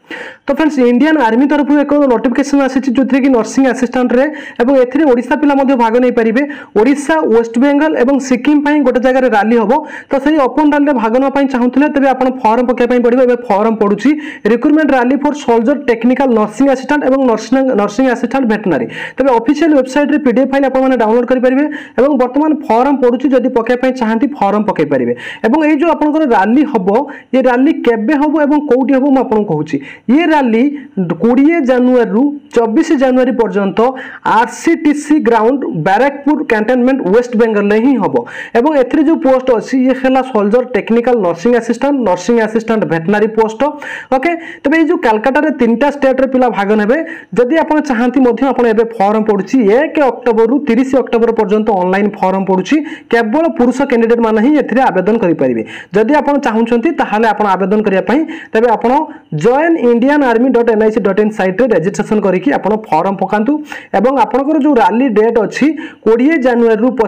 तो friends Indian army तरफ एक नोटिफिकेशन आसी जो कि नर्सिंग असिस्टेंट रे एवं एथिरे ओडिशा पिला मध्ये भाग नै परिबे। ओडिशा वेस्ट बेंगल एवं सिक्किम पई गोटे जगह रे रैली होबो तो सही ओपन रैली रे भाग न पई चाहुतले तबे आपण फॉर्म पके पई पड़िबो। एबे फॉर्म पडुची recruitment rally for soldier technical nursing assistant एवं नर्सिंग असिस्टेंट वेटनरी। तबे ऑफिशियल वेबसाइट रे पीडीएफ फाइल आपण माने डाउनलोड करि परिबे एवं वर्तमान फॉर्म पडुची जदी पके पई चाहंती फॉर्म पके परिबे। एवं ए जो आपण रैली होबो ये रैली केबे होबो एवं कोउटी होबो म आपण कहूची। ये रैली 20 जनवरी रु 24 जनवरी पर्यंत RCTC ground Barrackpore cantonment West Bengal रे ही होबो। एवं एथरे जो पोस्ट अछि ये खेला soldier technical nursing assistant veterinary post. Okay तबे जो कलकत्ता रे तीनटा स्टेट रे पिला भाग नेबे। जदी आपण चाहंती मध्ये आपण एबे फॉर्म पडुची 1 अक्टोबर रु 30 अक्टोबर पर्यंत ऑनलाइन फॉर्म पडुची। केवल पुरुष कैंडिडेट माने ही एथरे आवेदन करि परिबे। जदी आपण चाहुचंती ताहाले आपण आवेदन करिया पई तबे आपण जॉइन indianarmy.nic.in साइट रे रजिस्ट्रेशन करिकि आपण फॉर्म पकांतु। एवं आपनकर जो रैली डेट अछि 20 जनवरी रु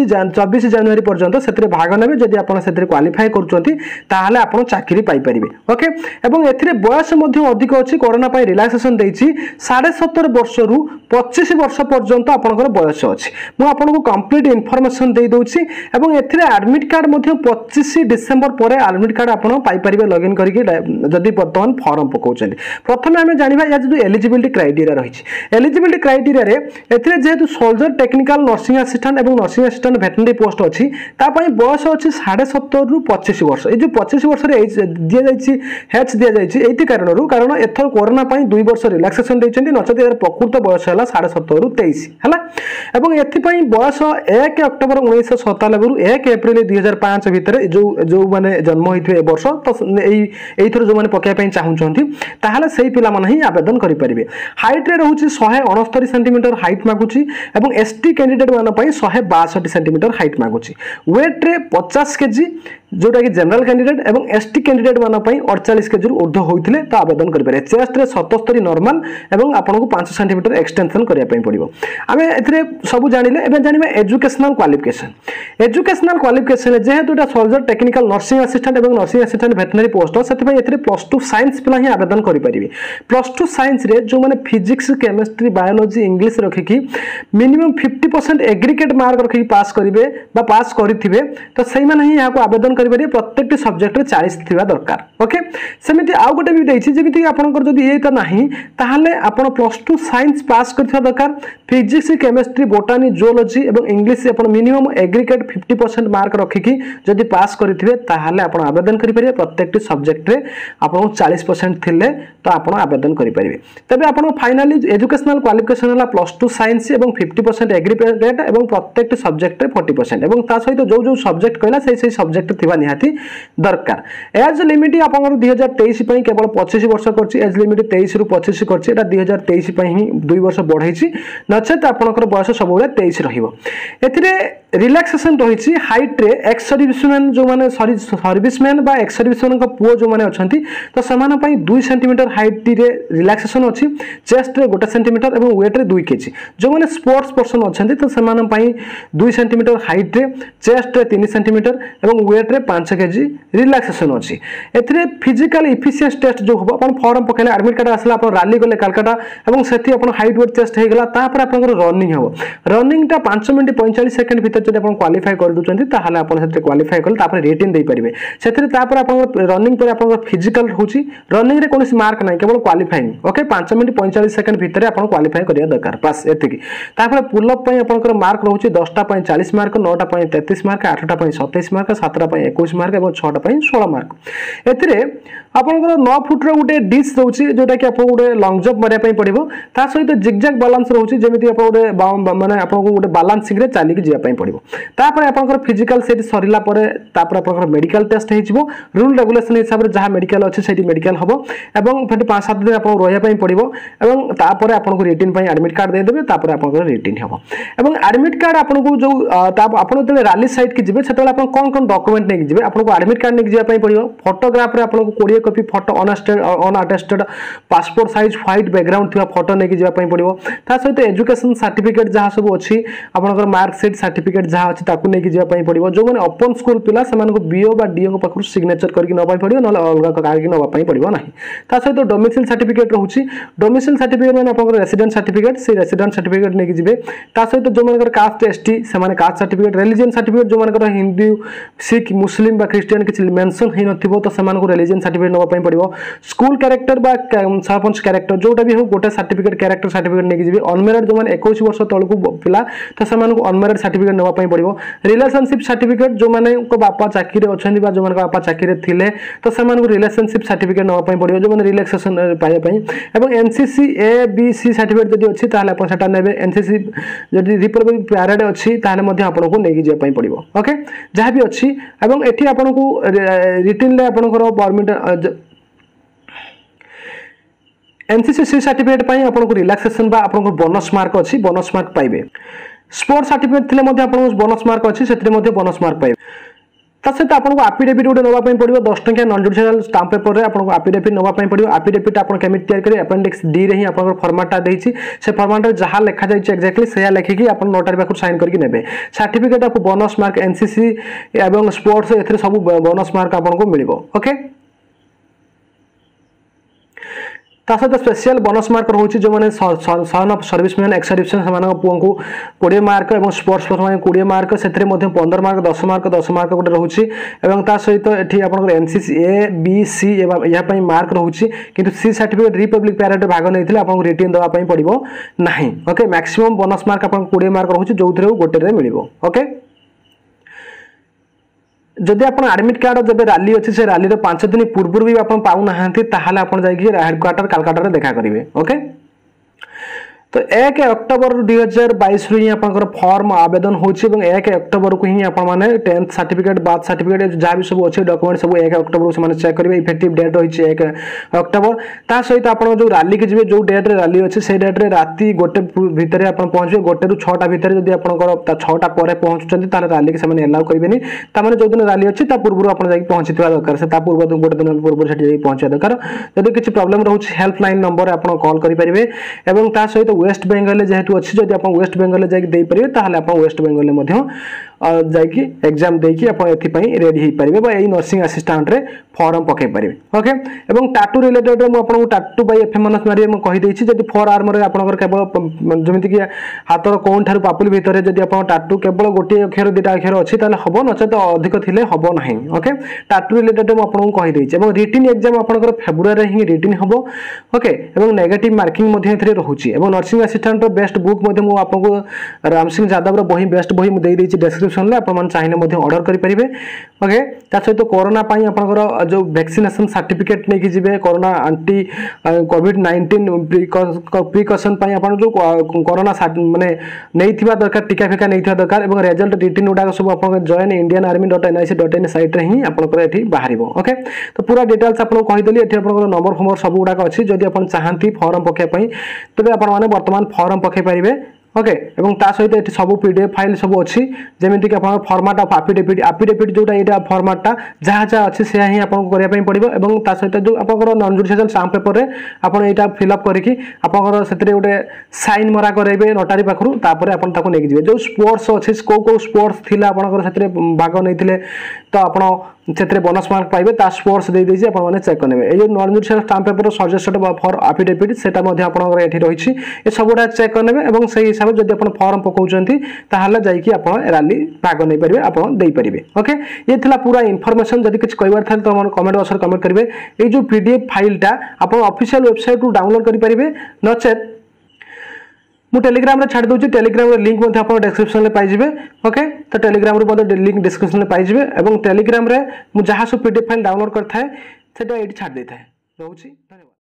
24 जनवरी पर्यंत सेतरे भाग नेबे। जदी आपण सेतरे क्वालिफाई करूचंती ताहाले आपण चाकरी पाई परिबे। ओके एवं एथिरे बयस मध्ये अधिक अछि कोरोना पई रिलैक्सेशन देछि 17.5 वर्ष रु 25 वर्ष पर्यंत आपनकर बयस अछि। मु आपनको कंप्लीट इंफॉर्मेशन दे दोछि। एवं एथिरे एडमिट कार्ड मध्ये 25 डिसेंबर परे एडमिट कार्ड आपण पाई परिबे लॉगिन करिकि जदी वर्तमान फॉर्म पकाउचंती। प्रथमे आमे जानिबा या जो एलिजिबिलिटी क्राइटेरिया रहिछि। एलिजिबिलिटी क्राइटेरिया रे एथिरे जेतु सोल्जर टेक्निकल नर्सिंग असिस्टेंट एवं नर्सिंग असिस्टेंट वेटनरी पोस्ट अछि ता पई बयस अछि 17.5 रु 25 वर्ष। ए जो 25 वर्ष रे दिया जाइछि हेच दिया जाइछि एति कारण एथर कोरोना पई 2 वर्ष रिलैक्सेशन दैछन्ती नचत यार प्रकृत बयस हला 17.5 रु 23 हला। एवं एथि पई बयस 1 अक्टोबर 1997 रु 1 अप्रैल 2005 भितर जो माने जन्म होइथि ए वर्ष तो एई थर जो माने पकाय पई चाहुचंती ताहाले सेही पिला माने ही आवेदन करि परिबे। हाइट रे रहउची 169 सेंटीमीटर हाइट मागुची एवं एसटी कैंडिडेट माने पई 162 सेंटीमीटर हाइट मागुची। वेट रे 50 केजी जोटा कि जनरल कैंडिडेट एवं एसटी कैंडिडेट माने पई 48 केजी रु ऊर्ध्व होइथिले तो आवेदन करि पारे। चेस्ट रे 77 नॉर्मल एवं आपनको 5 सेंटीमीटर एक्सटेंशन करिया पई पड़िबो। आमे एथिरे सब जानिले एबे जानिबा एजुकेशनल क्वालिफिकेशन। एजुकेशनल क्वालिफिकेशन जेहेतु एटा सोल्जर टेक्निकल नर्सिंग असिस्टेंट एवं नर्सिंग असिस्टेंट वेटनरी पोस्ट सेति पई एथिरे +2 साइंस पिला ही आवेदन करि परिबे। +2 साइंस रे जो माने फिजिक्स केमिस्ट्री बायोलॉजी इंग्लिश रखि कि मिनिमम 50% एग्रीगेट मार्क रखि पास करिवे बा पास करिथिबे तो सही माने ही याको आवेदन करि परिबे। प्रत्येक सब्जेक्ट रे 40 थिबा दरकार। ओके सेमिति आउ गोटे भी देछि जेमिति आपनकर जदी ए त नाही ताहाले आपण +2 साइंस पास करथिबा दरकार। फिजिक्स केमिस्ट्री बोटानी जूलॉजी एवं इंग्लिश आपण मिनिमम एग्रीगेट 50% मार्क रखि कि जदी पास करिथिबे ताहाले आपण आवेदन करि परिबे। प्रत्येक सब्जेक्ट रे आपण 40% थिले तो आपण आवेदन करि परिबे। तबे आपण फाइनली एजुकेशनल क्वालिफिकेशन हला +2 साइंस एवं 50% एग्रीगेट एवं प्रत्येक सब्जेक्ट रे 40% एवं ता सहित जो सब्जेक्ट कहला सेही सब्जेक्ट थिबा निहाती दरकार। एज लिमिट आपन 2023 पई केवल 25 वर्ष करछि। एज लिमिट 23 रु 25 करछि। एटा 2023 पई ही 2 वर्ष बढ़ाइछि नचेत आपनकर बयस सब बेले 23 रहिबो। एथिरे रिलैक्सेशन रहिछि हाइट रे एक्स सर्विसमैन जो माने सर्विसमैन बा एक्स सर्विसमैन को पुओ जो माने अछंती तो समान पई 2 सेंटीमीटर हाइट रे रिलैक्सेशन अछि। चेस्ट रे 1 सेंटीमीटर एवं वेट रे 2 केजी। जो माने स्पोर्ट्स पर्सन अछंती तो समान पई 2 सेंटीमीटर हाइट रे चेस्ट रे 3 सेंटीमीटर एवं वेट रे 5 केजी रिलैक्सेशन अछि। एथिरे फिजिकल एफिशिएंसी टेस्ट जो होबो अपन फॉर्म पकेले एडमिट कार्ड आसला अपन रैली गले कलकत्ता एवं सेठी अपन हाइट वेट टेस्ट हे गेला तापर अपन रनिंग होबो। रनिंग टा 5 मिनिट 45 सेकंड भीतर जदि अपन क्वालिफाई कर दुचंती ताहाले अपन सेठी क्वालिफाई करल तापर रेटिंग दे परिबे। सेथिरे तापर अपन रनिंग पर अपन फिजिकल होची रनिंग रे कोनोसी मार्क नाही केवल क्वालिफाइंग। ओके 5 मिनिट 45 सेकंड भीतर अपन क्वालिफाई करिया दरकार बस एतिकी। तापर पुल अप पई आपनकर मार्क रहउची 10 टा पई 40 मार्क 9 टा पई 33 मार्क 8 टा पई 27 मार्क 7 टा पई 21 मार्क एवं 6 टा पई 16 मार्क। एथिरे आपनकर 9 फुट रो गुटे डिश रहउची जोटा कि आपन गुटे लॉन्ग जंप मारिया पई पड़िबो। ता सहित जिगजैग बैलेंस रहउची जेमिति आपन गुटे माने आपन गुटे बैलेंसिंग रे चाली कि जिया पई पड़िबो। तापर आपनकर फिजिकल सेट सरिला परे तापर आपनकर मेडिकल टेस्ट हेजिबो। रूल रेगुलेशन हिसाब रे जहा मेडिकल अछि सेठी मेडिकल हबो एवं फेटी 5-7 दिन आपन रोया पई पड़िबो एवं तापर आपन को रिटन पई एडमिट कार्ड दे देबे। तापर आपन को रिटन हबो एवं एडमिट कार्ड आपन को जो आपन तले रैली साइट कि जिबे सेतले आपन कोन डॉक्यूमेंट नै जिबे आपन को एडमिट कार्ड नै जिया पई पड़िबो। फोटोग्राफ रे आपन को 20 copy photo unattested passport size white background थिबा फोटो नेकी जिबा पई पड़िबो ता सहित एजुकेशन सर्टिफिकेट जहाँ सब अच्छी आपनकर मार्कशीट सर्टिफिकेट जहाँ अच्छी ताकू नेकी जिबा पई पड़िबो जो माने ओपन स्कूल पिला समान को बीओ बा डीओ को पाखु सिग्नेचर करके नबा पड़िबो न अलगा कागज नबा पई पड़िबो नाही ता सहित डोमिसाइल सर्टिफिकेट रहउची डोमिसाइल सर्टिफिकेट माने आपनकर रेसिडेंट सर्टिफिकेट से रेसिडेंट सर्टिफिकेट नेकी जिबे ता सहित जो मानकर कास्ट एसटी से माने कास्ट सर्टिफिकेट रिलीजन सर्टिफिकेट जो मानकर हिंदू सिख मुस्लिम बा क्रिश्चियन किछि मेंशन हि नथिबो तो समान को रिलीजन सर्टिफिकेट नबा पई पड़िबो स्कूल कैरेक्टर बा सरपंच कैरेक्टर जोटा भी हो गोटे सर्टिफिकेट कैरेक्टर सर्टिफिकेट नेकी जिबे अनमेरिड जो माने 21 वर्ष तळकु पिला तो समान को अनमेरिड सर्टिफिकेट नबा पई पड़िबो रिलेशनशिप सर्टिफिकेट जो माने को बापा चाकरी रे अछंदी बा जो माने बापा चाकरी रे थिले तो समान को रिलेशनशिप सर्टिफिकेट नबा पई पड़िबो जो माने रिलैक्सेशन पाए पई एवं NCC A B C certificate जदी अछि ताले अपन सेटा नेबे एनसीसी जदी रिपब्लिक पैरेड अछि ताले मध्ये आपन को नेकी जे पई पड़िबो ओके जहाँ भी अछि एवं एठी आपन को रिटन ले आपन को परमिट एनसीसी सर्टिफिकेट पाई आपन को रिलैक्सेशन बा आपन को बोनस मार्क अछि बोनस मार्क पाइबे स्पोर्ट्स सर्टिफिकेट थिले मध्ये आपन को बोनस मार्क अछि सेतरे मध्ये बोनस मार्क पाइबे ता सहित आपन को एफिडेविट गोटे नबा पई पड़िबो 10 टंका नॉन जुडिशियल स्टाम्प पेपर रे आपन को एफिडेविट नबा पई पड़िबो एफिडेविट आपन केमिति तयार करी अपेंडिक्स डी रे ही आपन को फॉर्मेटटा देछि से फॉर्मेट रे जहा लिखा जाइछि एक्जेक्टली सेया लिखिकी आपन नोटारी पाखु साइन करके नेबे certificate of bonus mark NCC एवं स्पोर्ट्स एथरे सब बोनस मार्क आपन को मिलिबो ओके ता सहित स्पेशल बोनस मार्क रहउछि जो माने son of serviceman ex serviceman समान पुओं को 20 मार्क एवं स्पोर्ट्स पर्सन 20 मार्क सेथरे मध्ये 15 मार्क 10 मार्क गोटे रहउछि एवं ता सहित एठी आपन एनसीसी ए बी सी एवं या पई मार्क रहउछि किंतु सी सर्टिफिकेट रिपब्लिक पैरेड भाग नैथिले आपन रिटन दवा पई पड़िबो नाही ओके मैक्सिमम बोनस मार्क आपन 20 मार्क रहउछि जोथरे गोटे रे मिलिबो ओके जदि आप एडमिट कार्ड जब रैली अच्छी से रैली 5 दिन पूर्व भी आप पाऊ ना ताहले आप जाइए हेडक्वार्टर कालकाटा देखा करेंगे ओके तो 1 अक्टोबर 2022 रु ही आपनकर फॉर्म आवेदन होछि एवं 1 अक्टोबर को ही आपन माने 10th सर्टिफिकेट बार्थ सर्टिफिकेट जहाँ भी सब अच्छे डॉक्यूमेंट सब 1 अक्टोबर से माने चेक करेंगे इफेक्टिव डेट रही 1 अक्टोबर ता सहित आपन जो रैली के जिवे जो डेट रे रैली अच्छे से डेट रे राति गोटे भितर आपन पहुंचबे गोटे रु 6टा भितर जदि आपनकर 6टा पर पहुंचुचंती ताले रैली के से अलाउ करिवेनी ता माने जो दिन रैली अच्छी ता पूर्व आपन जाई पहुंचथिबा दरकार से ता पूर्व गोटे दिन पूर्व सेठी जाई पहुंचवा दरकार जदि किछि प्रॉब्लम रहउछि हेल्पलाइन नंबर आपन कॉल करि परिबे एवं ता सहित वेस्ट बेंगल जेहेतु अच्छी जब आप वेस्ट बेंगल जाकि दे पारे ताहले आप वेस्ट बेंगल जाकि एग्जाम देकी आप एथि रेडी हो पारे बा नर्सिंग असिस्टेंट रे फॉर्म पके पारे ओके एवं टाटू रिलेटेड मु आपन टाटू बाय एफएमएनएस मारी म कहि देछि जदि फॉर आर्म रे आपन केवल जमिति कि हातर कोन थारु पापुल भीतर जदि आपन टाटू केवल गोटे अक्षर दुटा अक्षर अछि ताले हबो नचेत अधिक थिले हबो नाही ओके टाटू रिलेटेड मु आपन कहि देछि एवं रिटन एग्जाम आपन फेब्रुआरी हि रिटन हबो ओके एवं नेगेटिव मार्किंग मध्ये एथरे रहउछि एवं नर्सिंग असिस्टेंट बेस्ट बुक मध्ये मु आपको राम सिंह यादव रो बही बेस्ट बही मु देई देछि डिस्क्रिप्शन ले आपन मन चाहिने मध्ये ऑर्डर करि परिबे ओके ता सहित कोरोना पई आपनकर जो वैक्सीनेशन सर्टिफिकेट नै कि जिवे कोरोना एंटी कोविड 19 प्रिकॉशन पई आपन जो कोरोना माने नै थिबा दरकार टीका फेका नै थिबा दरकार एवं रिजल्ट रिटन उडा सब आपन जॉइन indianarmy.nic.in साइट रे ही आपनकर एठी बाहरिबो ओके तो पूरा डिटेल्स आपन कहि देली एठी आपनकर नंबर फॉर्म सब उडा अछि जदि आपन चाहंती फॉर्म पके पई तबे आपन माने वर्तमान फॉर्म पके पारिबे ओके एवं ता सहित एठी सब पीडीएफ फाइल सब अछि जेमिति कि आपन फॉर्मेट ऑफ एफिडेविट जोटा एटा फॉर्मेटटा जहा जहा अछि से ही आपन करिया पई पड़िबो एवं ता सहित जो आपन नॉन जुडिशियल स्टाम्प पेपर रे आपन एटा फिल अप करिकि आपन सेतरे गोटे साइन मरा करैबे नोटारी पाखरु तापर आपन ताको नेकि जिवे जो स्पोर्ट्स अछि को स्पोर्ट्स थिला आपन सेतरे भाग नैथिले तो आपन सेतरे बोनस मार्क पाइबे ता स्पोर्ट्स दे देछि आपन माने चेक करनेबे ए जो non judicial stamp paper suggested for affidavit सेटा मध्ये आपन एठी रहिछि ए सबटा चेक करनेबे एवं सही हिसाब जदि आपन फॉर्म पकाउचंती ताहले जाई कि आपन रैली भाग नै परिबे आपन देई परिबे ओके ये थिला पूरा इंफॉर्मेशन जदि कुछ कहबार थाल तो हमर कमेंट बॉक्स रे कमेंट करिवे ए जो पीडीएफ फाइलटा आपन ऑफिशियल वेबसाइट रु डाउनलोड करि परिबे नचेत मु टेलीग्राम रे छाड़ दोछि टेलीग्राम रे लिंक मध्ये आपन डिस्क्रिप्शन ले पाइ जिवे ओके तो टेलीग्राम रे मध्ये लिंक डिस्क्रिप्शन ले पाइ जिवे एवं टेलीग्राम रे मु जहा सब पीडीएफ फाइल डाउनलोड करथाय सेटा एठी छाड़ देथाय रहउछि धन्यवाद।